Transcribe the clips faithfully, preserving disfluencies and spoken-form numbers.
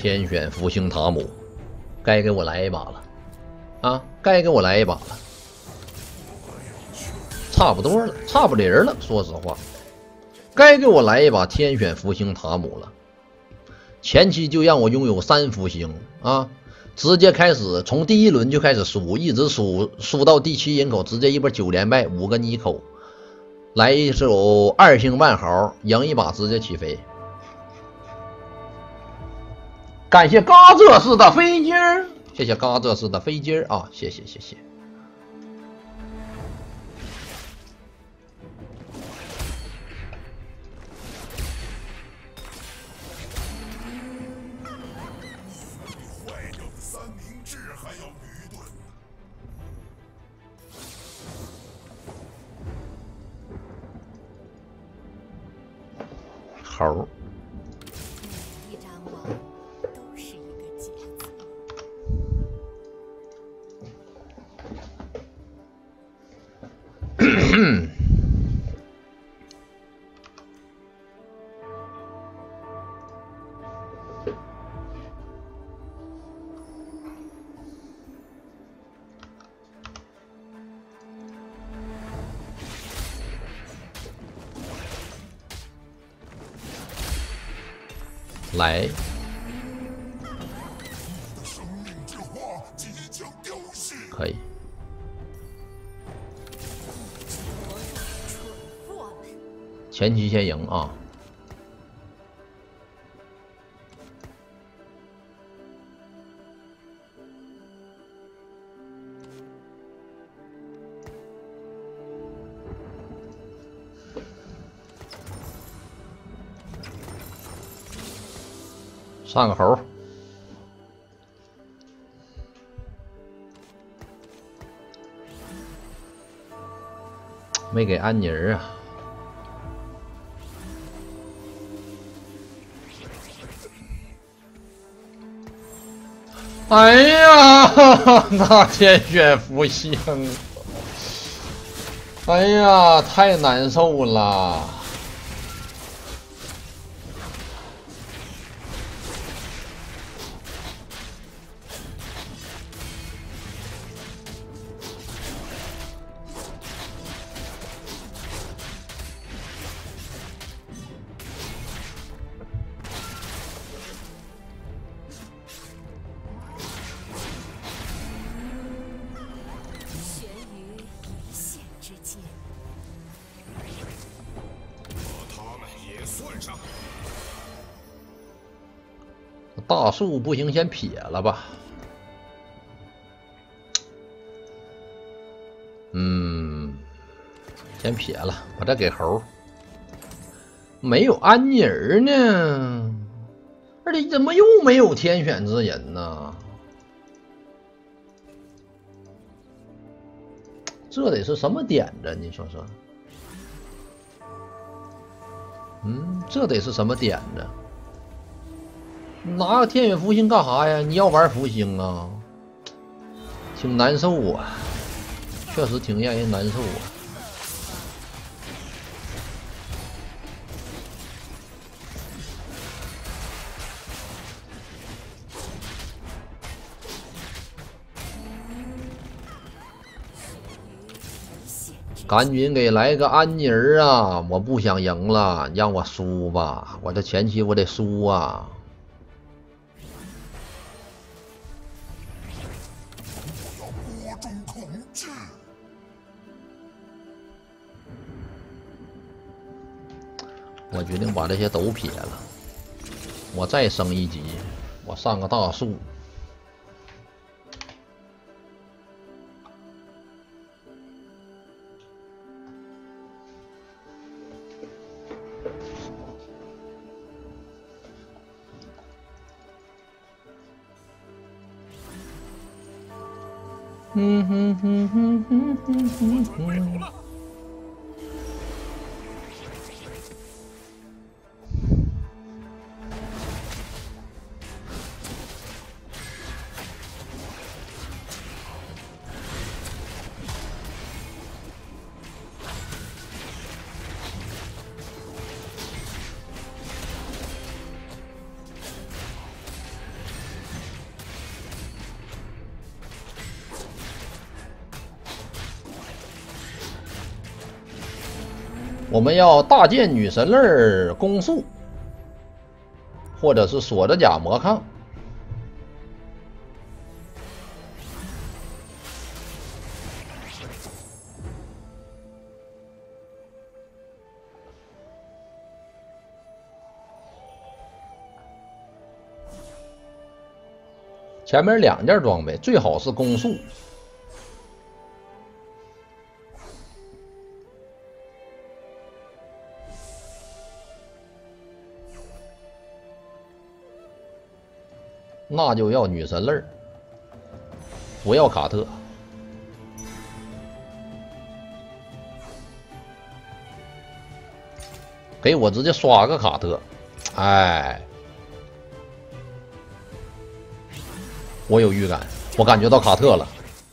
天选福星塔姆，该给我来一把了啊！该给我来一把了，差不多了，差不离儿了。说实话，该给我来一把天选福星塔姆了。前期就让我拥有三福星啊！直接开始从第一轮就开始输，一直输输到第七人口，直接一波九连败，五个妮口，来一手二星万豪，赢一把直接起飞。感谢嘎这式的飞机儿，谢谢嘎这式的飞机儿啊，谢谢谢谢。猴。 一张网都是一个结子。 来，可以。前期先赢啊！上个猴，没给安妮儿啊！哎呀，那天选福星，哎呀，太难受了。大树不行，先撇了吧。嗯，先撇了，我再给猴。没有安妮儿呢，而且怎么又没有天选之人呢？这得是什么点子？你说说。嗯，这得是什么点子？拿个天选福星干啥呀？你要玩福星啊？挺难受啊，确实挺让人难受啊。赶紧给来个安妮儿啊！我不想赢了，让我输吧！我这前期我得输啊！我决定把这些都撇了，我再升一级，我上个大树。嗯哼哼哼哼哼哼哼。 我们要大剑女神泪攻速，或者是锁着甲魔抗。前面两件装备最好是攻速。那就要女神泪，不要卡特。给我直接刷个卡特，哎，我有预感，我感觉到卡特了。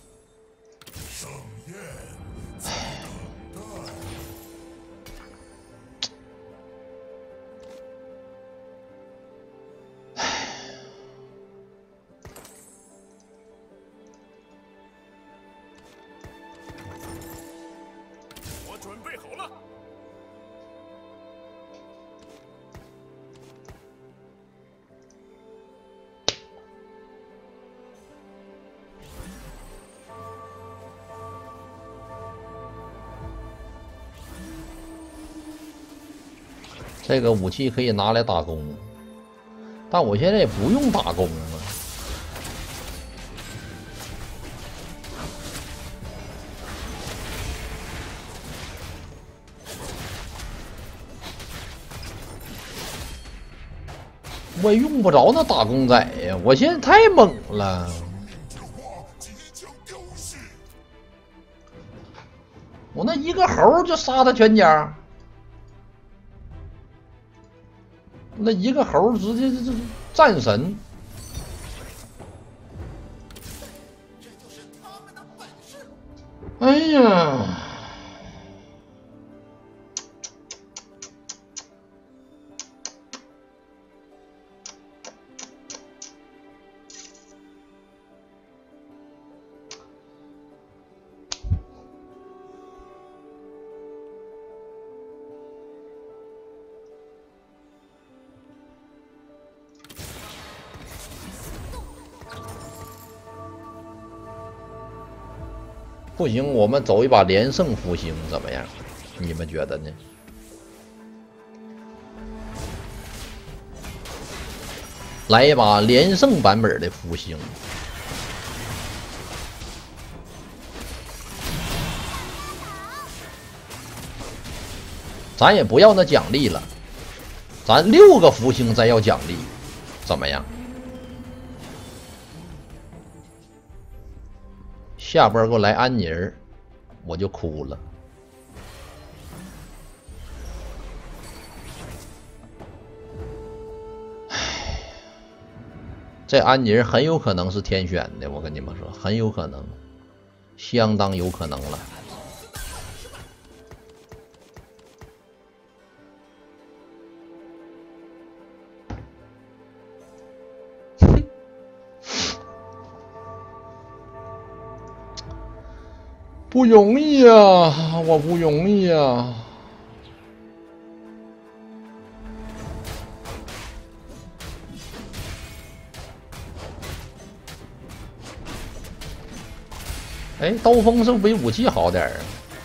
这个武器可以拿来打工，但我现在也不用打工啊。我用不着那打工仔呀，我现在太猛了。我那一个猴就杀他全家。那一个猴直接这这战神，哎呀！不行，我们走一把连胜复兴怎么样？你们觉得呢？来一把连胜版本的复兴。咱也不要那奖励了，咱六个复兴再要奖励，怎么样？下波给我来安妮儿，我就哭了。唉，这安妮儿很有可能是天选的，我跟你们说，很有可能，相当有可能了。不容易呀、啊，我不容易呀、啊。哎，刀锋是不是比武器好点儿啊？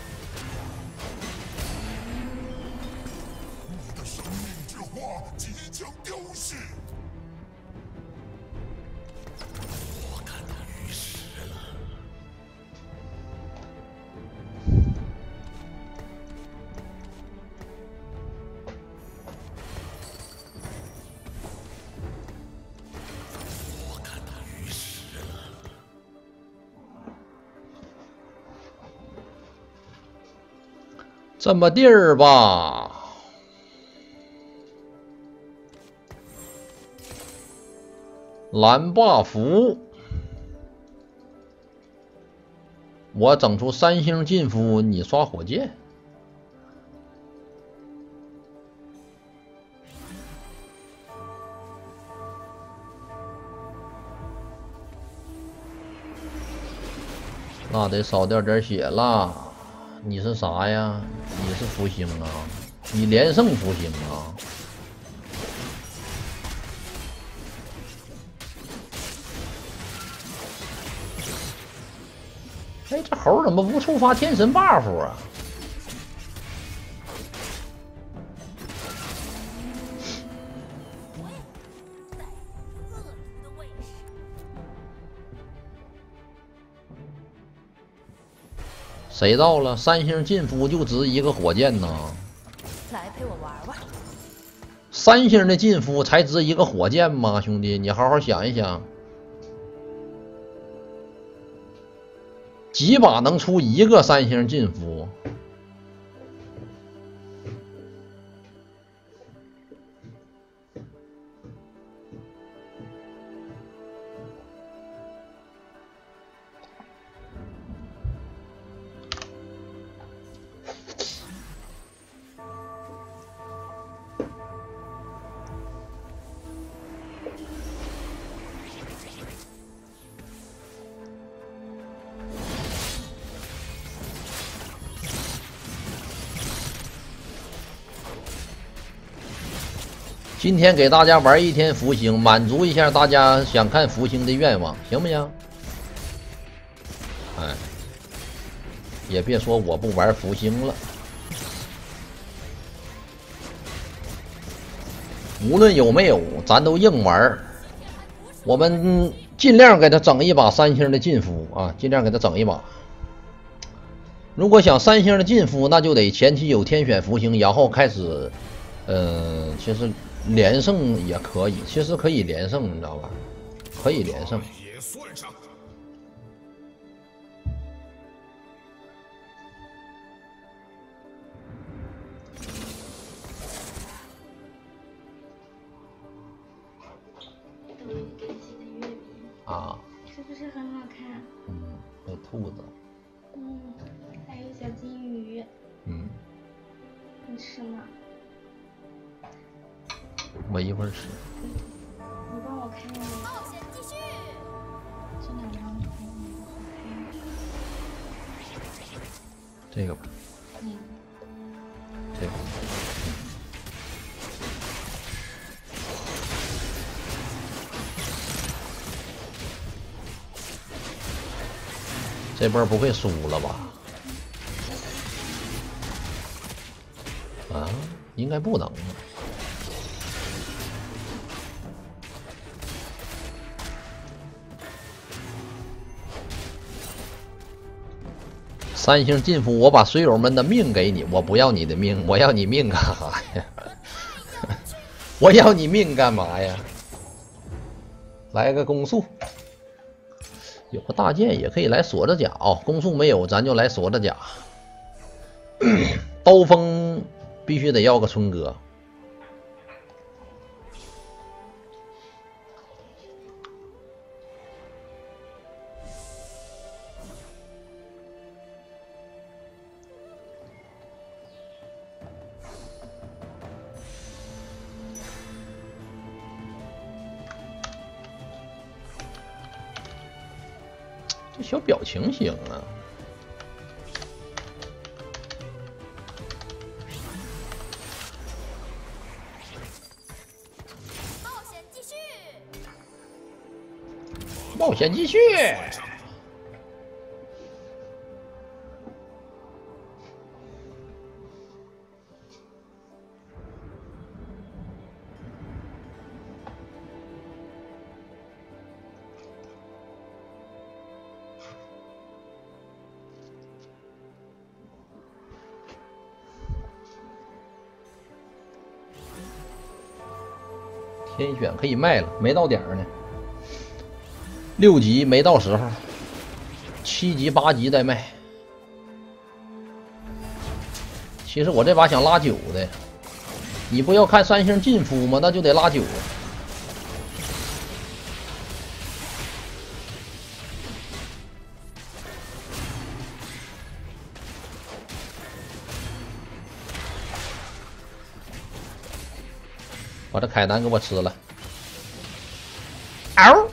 这么地儿吧，蓝 buff， 我整出三星进夫，你刷火箭。那得少掉点血啦。 你是啥呀？你是福星啊？你连胜福星啊？哎，这猴怎么不触发天神 buff 啊？谁到了？三星进夫就值一个火箭呢？ 来陪我玩玩。 三星的进夫才值一个火箭吗？兄弟，你好好想一想，几把能出一个三星进夫？今天给大家玩一天福星，满足一下大家想看福星的愿望，行不行？哎，也别说我不玩福星了。无论有没有，咱都硬玩。我们尽量给他整一把三星的进夫啊，尽量给他整一把。如果想三星的进夫，那就得前期有天选福星，然后开始，呃，其实。连胜也可以，其实可以连胜，你知道吧？可以连胜。 也算上。 啊。 是不是很好看？ 嗯，有兔子。 嗯，还有小金鱼。 嗯。 你吃吗？ 我一会儿吃。 你帮我看一下。冒险继续。这两张图哪个好看？ 这个吧。 嗯。 这个。这波不会输了吧？啊，应该不能。三星进夫，我把水友们的命给你，我不要你的命，我要你命干啥呀？我要你命干嘛呀？来个攻速，有个大剑也可以来锁着甲哦。攻速没有，咱就来锁着甲。刀锋必须得要个春哥。这小表情行啊！ 冒险继续， 冒险继续。天选可以卖了，没到点儿呢。六级没到时候，七级八级再卖。其实我这把想拉九的，你不要看三星进夫吗？那就得拉九。把这凯南给我吃了，嗷！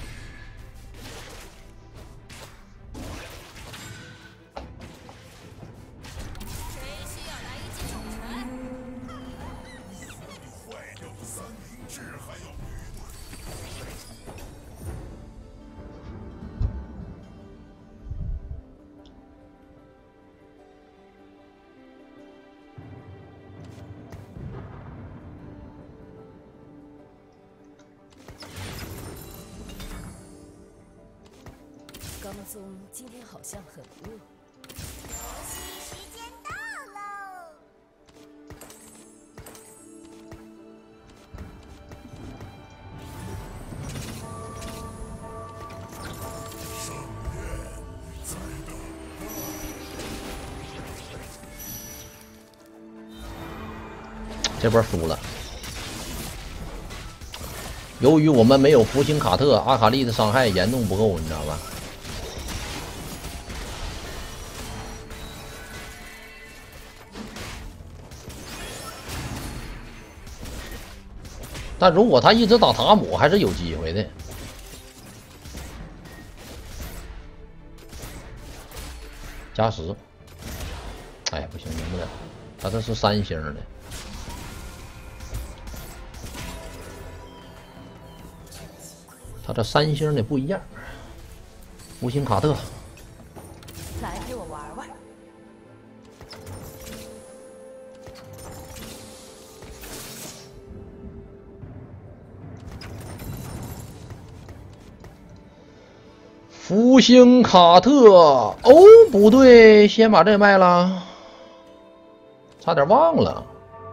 方宗今天好像很饿。游戏时间到喽！ 这波输了。由于我们没有福星卡特，阿卡丽的伤害严重不够，你知道吧？但如果他一直打塔姆，还是有机会的。加时，哎，不行，赢不了。他这是三星的。 他这三星的不一样，无星卡特， 来陪我玩玩。 福星卡特，哦，不对，先把这卖了，差点忘了。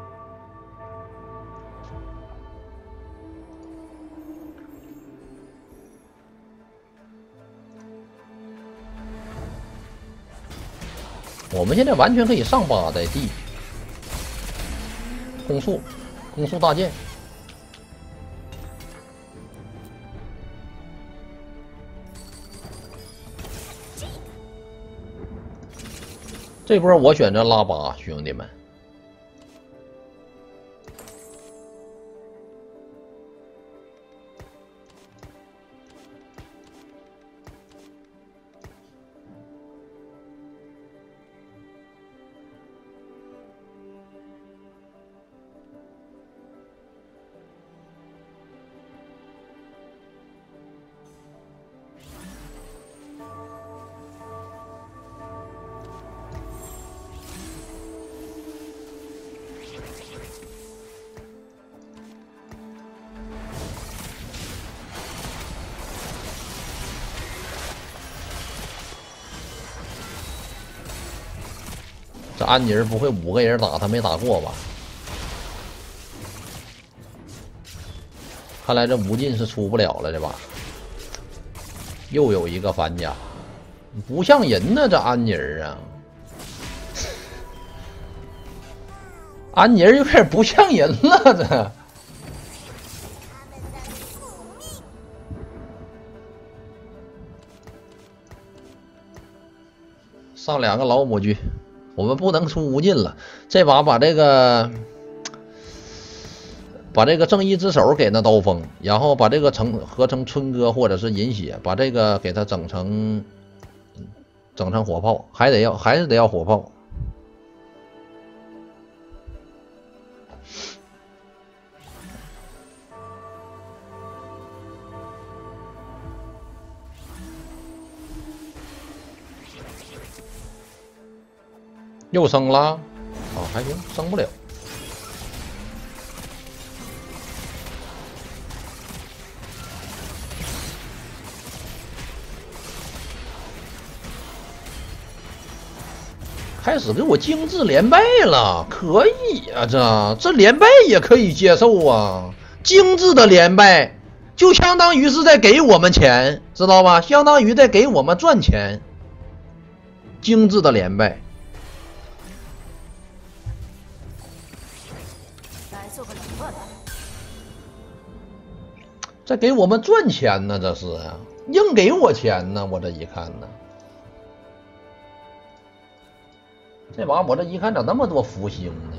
我们现在完全可以上八代地，攻速，攻速大剑。这波我选择拉八，兄弟们。 这安妮儿不会五个人打他没打过吧？看来这无尽是出不了了，这把又有一个反甲，不像人呢，这安妮儿啊，安妮儿有点不像人了，这。上两个老母狙。 我们不能出无尽了，这把把这个把这个正义之手给那刀锋，然后把这个成合成春哥或者是银血，把这个给他整成整成火炮，还得要还是得要火炮。又升了，啊，还行，升不了。开始给我精致连败了，可以啊，这这连败也可以接受啊。精致的连败就相当于是在给我们钱，知道吧？相当于在给我们赚钱。精致的连败。 这给我们赚钱呢，这是啊，硬给我钱呢。我这一看呢，这把我这一看咋那么多福星呢？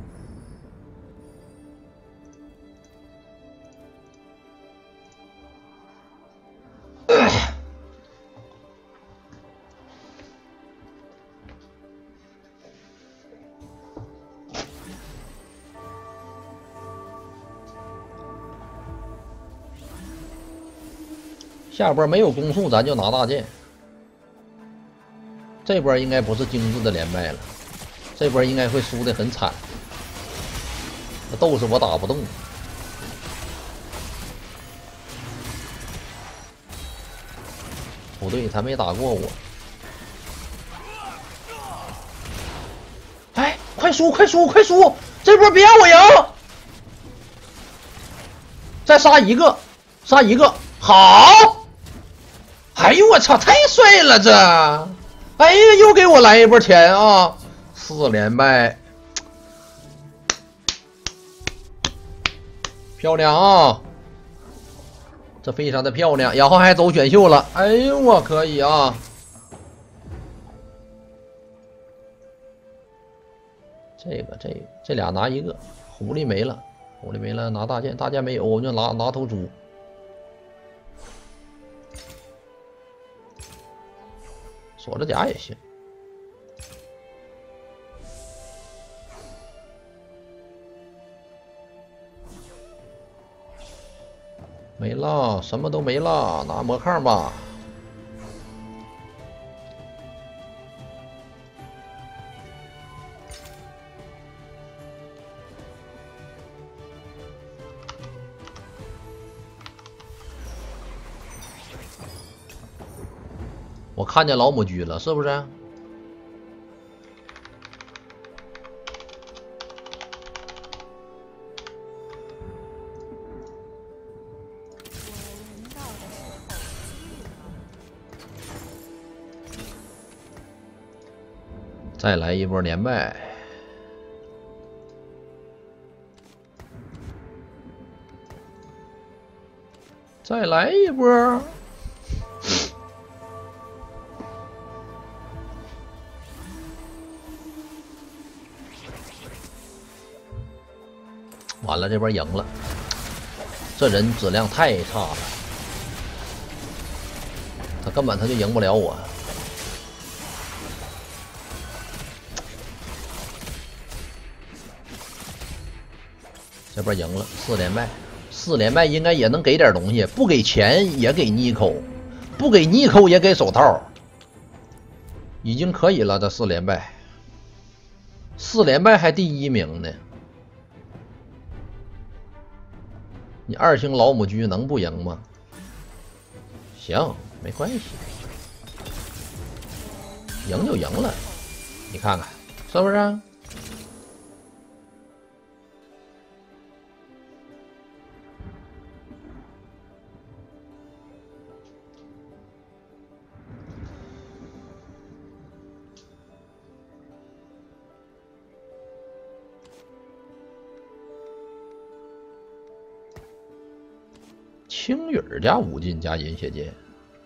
下波没有攻速，咱就拿大剑。这波应该不是精致的连败了，这波应该会输得很惨。那斗士我打不动，不不对，他没打过我。哎，快输快输快输！这波别让我赢！再杀一个，杀一个，好！哎呦我操，太帅了这！哎呀，又给我来一波钱啊！四连败，漂亮啊！这非常的漂亮，然后还走选秀了。哎呦我可以啊！这个这个这俩拿一个，狐狸没了，狐狸没了，拿大剑，大剑没有，我就拿拿头猪。锁着甲也行。没了，什么都没了，拿魔抗吧。我看见老母鸡了，是不是？再来一波连败，再来一波。完了，这边赢了，这人质量太差了，他根本他就赢不了我。这边赢了，四连败，四连败应该也能给点东西，不给钱也给妮蔻，不给妮蔻也给手套，已经可以了。这四连败，四连败还第一名呢。你二星老母鸡能不赢吗？行，没关系，赢就赢了，你看看是不是啊？青雨加五进加银血剑，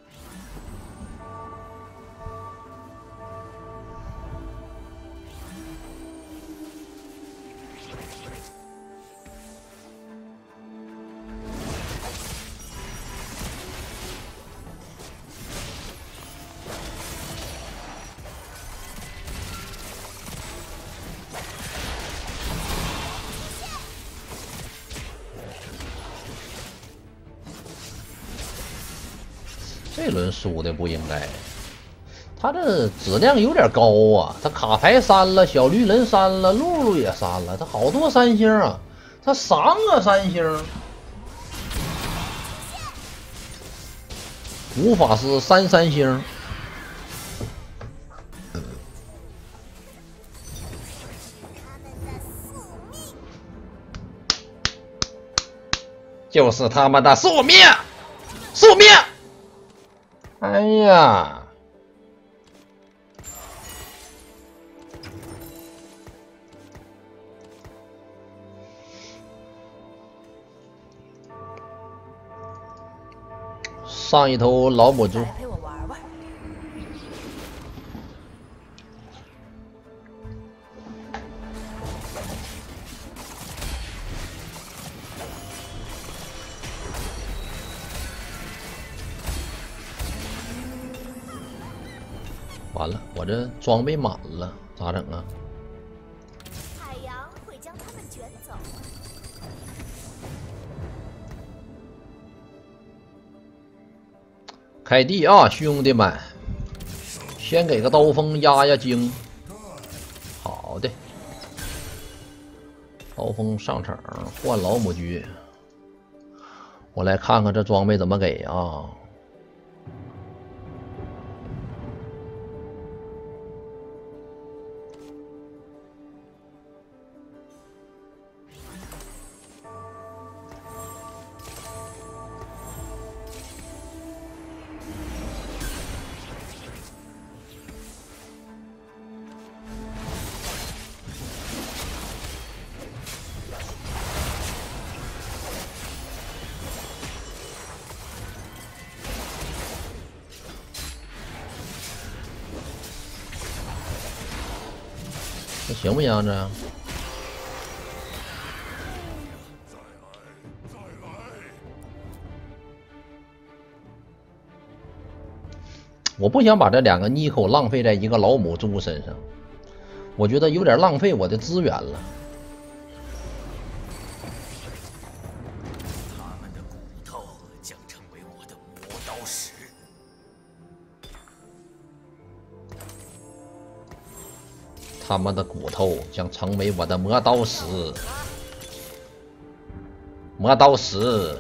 这轮输的不应该，他这质量有点高啊！他卡牌删了，小绿人删了，露露也删了，他好多三星啊，他三个三星，无法师三三星，就是他们的宿命，宿命！哎呀，上一头老母猪， 陪我玩玩。 完了，我这装备满了，咋整啊？ 海洋会将它们卷走。 开地啊，兄弟们，先给个刀锋压压惊。好的，刀锋上场换老母鸡，我来看看这装备怎么给啊？ 这行不行这？我不想把这两个妮蔻浪费在一个老母猪身上，我觉得有点浪费我的资源了。 他们的骨头将成为我的磨刀石。 他们的骨头将成为我的磨刀石。磨刀石。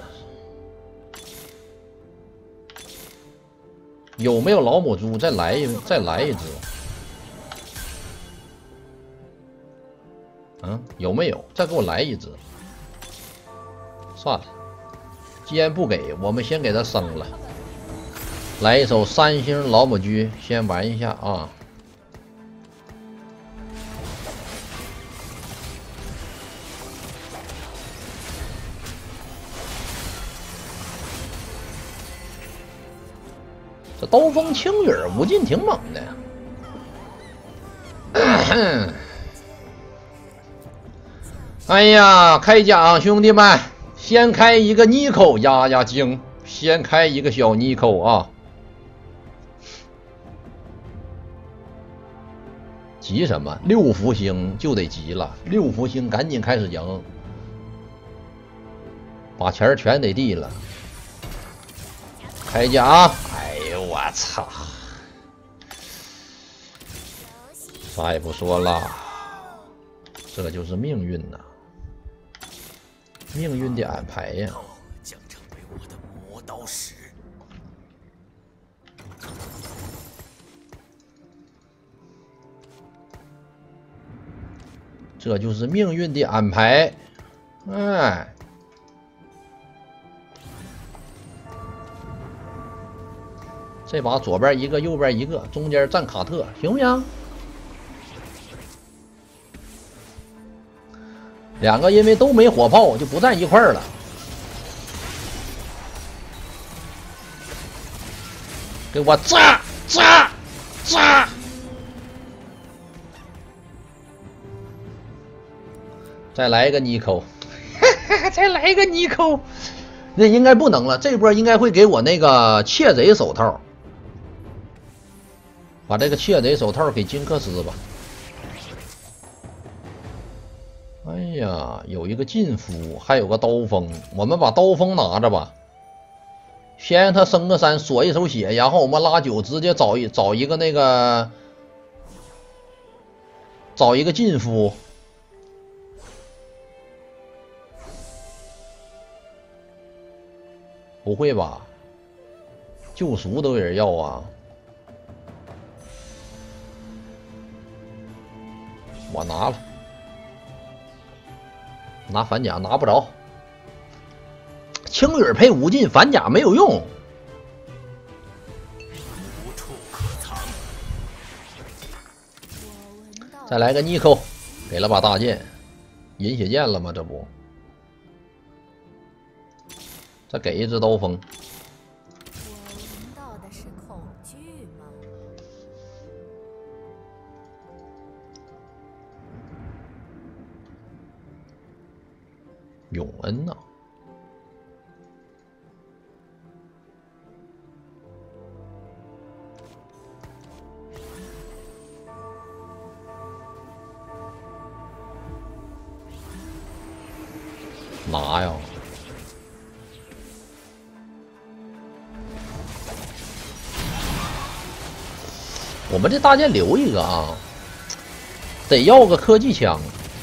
有没有老母猪？再来一，再来一只。嗯，有没有？再给我来一只。算了，既然不给，我们先给它生了。来一首三星老母鸡，先玩一下啊。这刀锋青雨无尽挺猛的。哎呀，开奖，兄弟们，先开一个妮蔻压压惊，先开一个小妮蔻啊！急什么？六福星就得急了，六福星赶紧开始赢，把钱全得递了。开奖！哎呦我操！啥也不说了，这就是命运呐。 命运的安排呀！ 将成为我的磨刀石。 这就是命运的安排。哎，这把左边一个，右边一个，中间站卡特，行不行？两个因为都没火炮，就不站一块儿了。给我炸炸炸！再来一个妮蔻，再来一个妮蔻。那应该不能了，这波应该会给我那个窃贼手套。把这个窃贼手套给金克斯吧。 哎呀，有一个禁夫，还有个刀锋，我们把刀锋拿着吧。先让他升个三，锁一手血，然后我们拉九，直接找一找一个那个，找一个禁夫。不会吧？救赎都有人要啊！我拿了。 拿反甲拿不着，青雨配无尽反甲没有用， 无处可藏。 再来个妮蔻，给了把大剑，饮血剑了吗？这不，再给一只刀锋。 我闻到的是恐惧吗？ 永恩呐、啊，拿呀！我们这大剑留一个啊，得要个科技枪。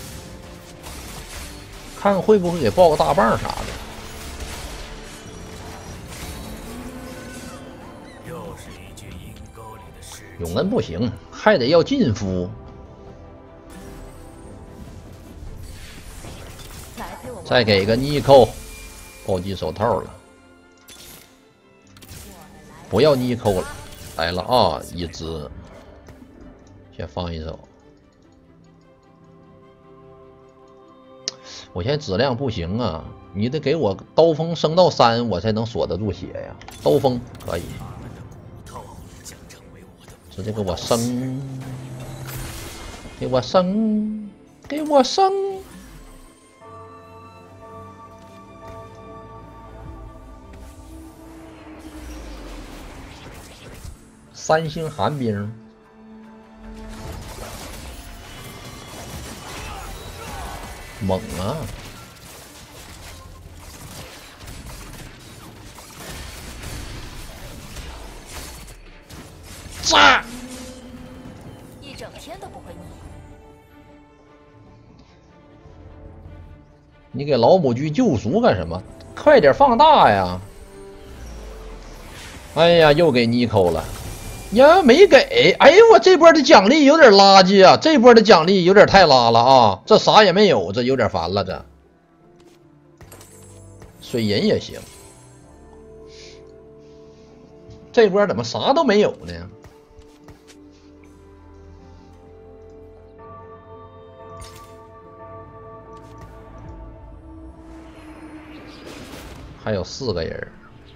看看会不会给爆个大棒啥的。 又是一具阴沟里的尸体。 永恩不行，还得要禁夫。再给个妮蔻，暴击手套了。不要妮蔻了，来了啊！一只，先放一手。 我现在质量不行啊，你得给我刀锋升到三，我才能锁得住血呀。刀锋可以，直接给我升。 给我升，给我升！三星寒冰，猛啊！炸！ 一整天都不会腻。 你给老母鸡救赎干什么？快点放大呀！哎呀，又给妮蔻了。呀，没给！哎呦，我这波的奖励有点垃圾啊！这波的奖励有点太拉了啊！这啥也没有，这有点烦了。这水银也行，这波怎么啥都没有呢？还有四个人。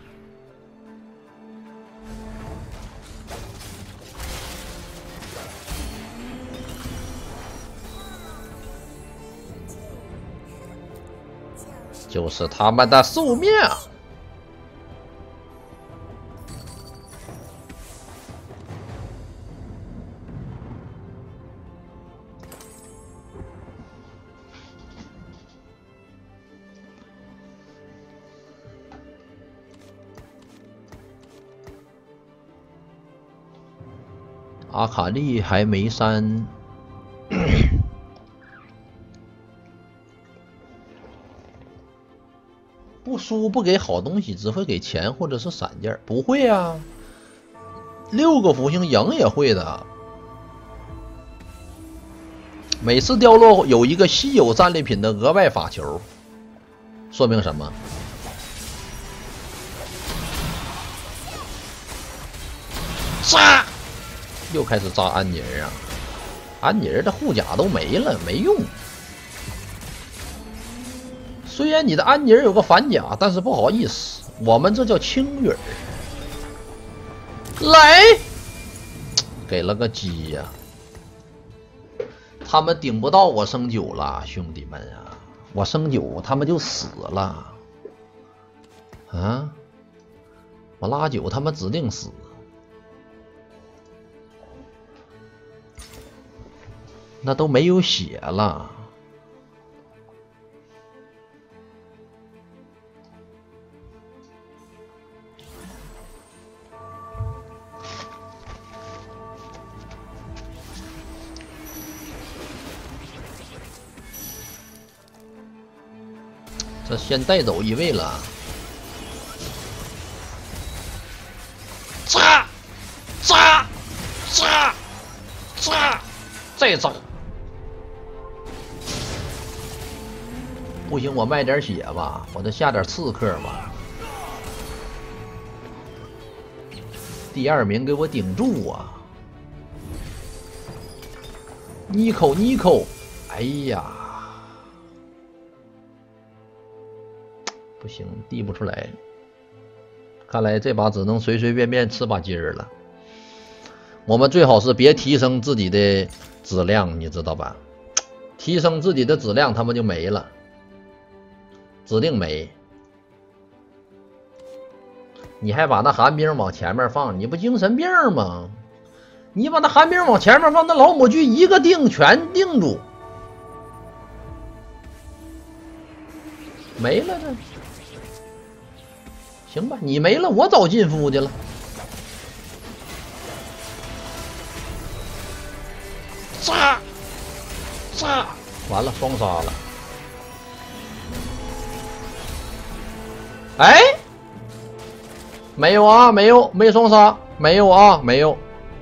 就是他们的宿命。阿卡丽还没删。不输不给好东西，只会给钱或者是闪件。不会啊，六个福星赢也会的。每次掉落有一个稀有战利品的额外法球，说明什么？扎！又开始扎安妮儿啊！安妮儿的护甲都没了，没用。虽然你的安妮儿有个反甲，但是不好意思，我们这叫青雨儿。来，给了个鸡呀、啊！他们顶不到我升九了，兄弟们啊！我升九，他们就死了。啊！我拉九，他们指定死。那都没有血了。这先带走一位了。扎扎扎扎，再扎！不行，我卖点血吧，我再下点刺客吧。第二名给我顶住啊！妮蔻，妮蔻，哎呀！不行，递不出来，看来这把只能随随便便吃把鸡儿了。我们最好是别提升自己的质量，你知道吧？提升自己的质量，他们就没了，指定没。你还把那寒冰往前面放，你不精神病吗？你把那寒冰往前面放，那老母鸡一个定全定住，没了这。行吧，你没了，我找进夫去了。杀！杀！完了，双杀了。哎，没有啊，没有，没双杀，没有啊，没有。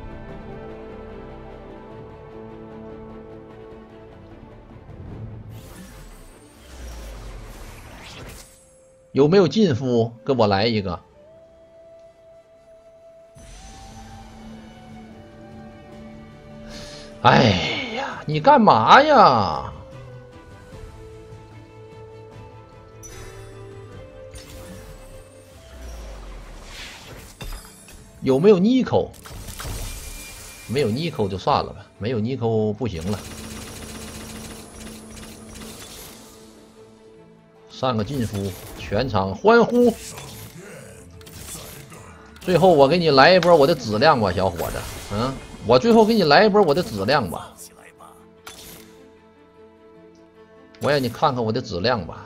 有没有进夫？给我来一个。哎呀，你干嘛呀？有没有妮蔻？ 没有尼寇就算了吧，没有尼寇不行了。上个进夫，全场欢呼。最后我给你来一波我的质量吧，小伙子。嗯，我最后给你来一波我的质量吧。我让你看看我的质量吧。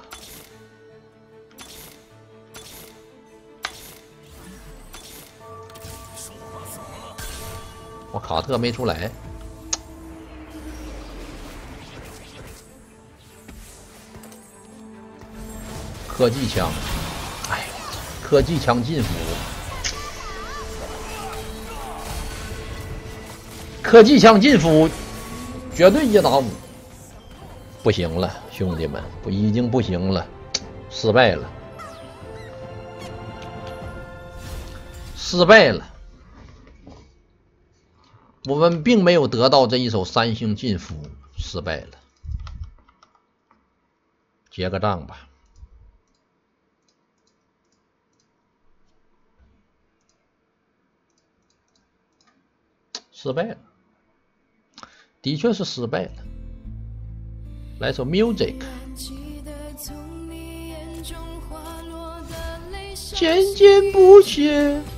我卡特没出来。科技枪，哎，科技枪进服，科技枪进服，绝对一打五，不行了，兄弟们，不已经不行了，失败了，失败了，我们并没有得到这一手三星进服，失败了，结个账吧。失败了，的确是失败了。来首 music， 渐渐不屑。